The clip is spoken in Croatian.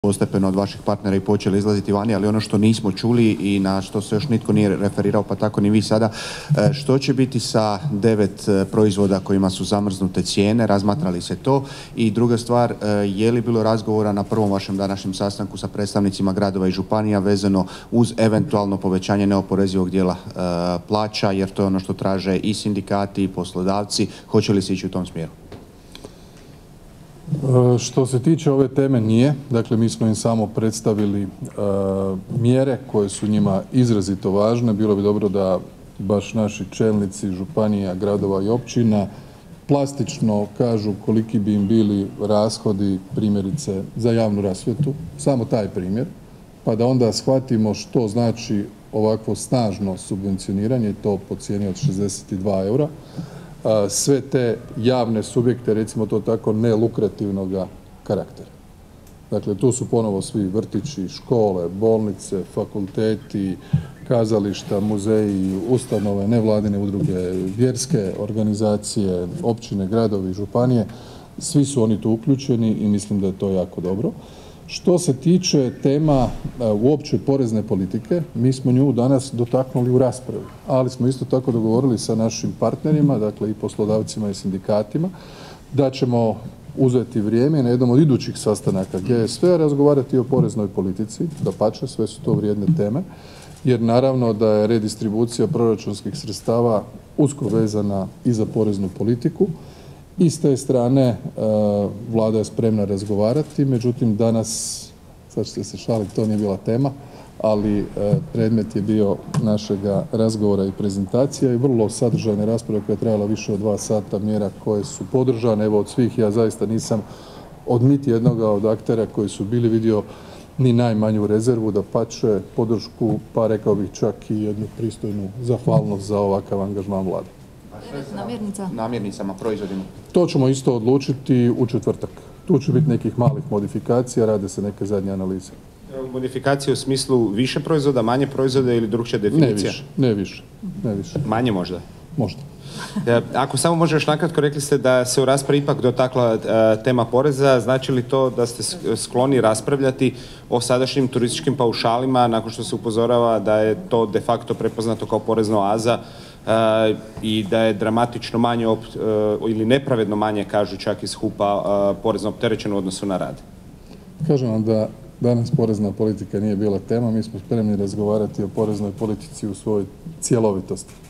postepeno od vaših partnera i počeli izlaziti vani, ali ono što nismo čuli i na što se još nitko nije referirao, pa tako ni vi sada, što će biti sa 9 proizvoda kojima su zamrznute cijene, razmatrali se to? I druga stvar, je li bilo razgovora na prvom vašem današnjem sastanku sa predstavnicima gradova i županija vezano uz eventualno povećanje neoporezivog dijela plaća, jer to je ono što traže i sindikati i poslodavci, hoće li se ići u tom smjeru? Što se tiče ove teme nije, dakle mi smo im samo predstavili mjere koje su njima izrazito važne. Bilo bi dobro da baš naši čelnici županija, gradova i općina plastično kažu koliki bi im bili rashodi primjerice za javnu rasvjetu, samo taj primjer, pa da onda shvatimo što znači ovakvo snažno subvencioniranje, to po cijeni od 62 eura. Sve te javne subjekte, recimo to tako, nelukrativnog karaktera. Dakle, tu su ponovo svi vrtići, škole, bolnice, fakulteti, kazališta, muzeji, ustanove, nevladine udruge, vjerske organizacije, općine, gradovi, županije. Svi su oni tu uključeni i mislim da je to jako dobro. Što se tiče tema uopće porezne politike, mi smo nju danas dotaknuli u raspravi, ali smo isto tako dogovorili sa našim partnerima, dakle i poslodavcima i sindikatima, da ćemo uzeti vrijeme na jednom od idućih sastanaka GSV-a razgovarati o poreznoj politici, dapače, sve su to vrijedne teme, jer naravno da je redistribucija proračunskih sredstava usko vezana i za poreznu politiku. I s te strane Vlada je spremna razgovarati, međutim danas, sad ćete se šaliti, to nije bila tema, ali predmet je bio našega razgovora i prezentacija i vrlo sadržajne rasprave koja je trajala više od 2 sata, mjera koje su podržane. Evo od svih ja zaista nisam od niti jednoga od aktera koji su bili vidio ni najmanju rezervu, dapače podršku, pa rekao bih čak i jednu pristojnu zahvalnost za ovakav angažman Vlade. Namirnicama, proizvodima. To ćemo isto odlučiti u četvrtak. Tu će biti nekih malih modifikacija, rade se neke zadnje analize. Modifikacije u smislu više proizvoda, manje proizvoda ili drugčija definicija? Ne više. Manje možda? Možda. Ako samo može još nakratko, rekli ste da se u raspravi ipak dotakla tema poreza, znači li to da ste skloni raspravljati o sadašnjim turističkim paušalima nakon što se upozorava da je to de facto prepoznato kao porezna oaza i da je dramatično manje ili nepravedno manje, kažu čak iz HUP-a, porezno opterećeno u odnosu na rad? Kažem vam da danas porezna politika nije bila tema, mi smo spremni razgovarati o poreznoj politici u svojoj cjelovitosti.